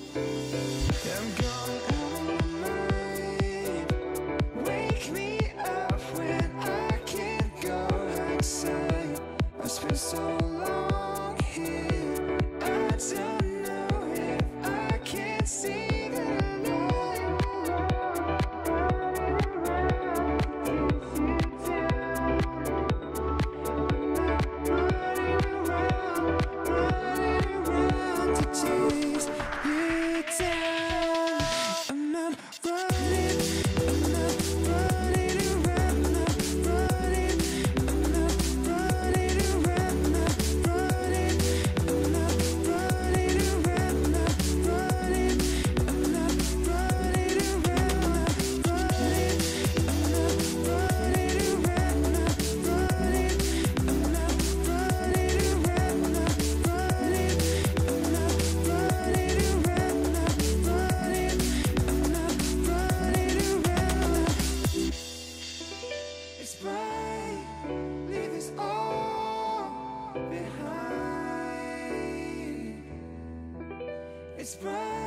I'm gone out of my mind. Wake me up when I can't go outside. I spent so long here, I don't know if I can't see the light. Running around to chase you down. I'm not running, I'm not running around, not running, I'm not running around, not running, I'm not running around, not running, I'm not running around, not running, I'm not running around, not running, I'm not running around, not running, I'm not running around, not running, I'm not running around. It's bright, leave this all behind. It's bright.